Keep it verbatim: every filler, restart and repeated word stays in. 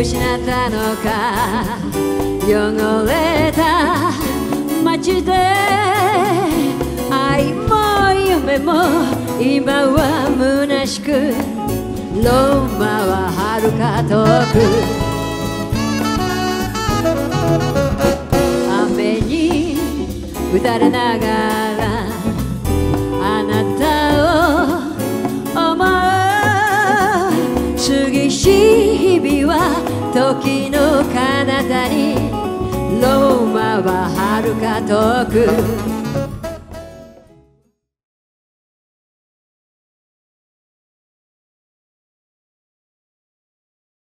失ったのか汚れた街で愛も夢も今は虚しくローマは遥か遠く雨に打たれながらあなたを思う過ぎし日々は時の彼方にローマは遥か遠く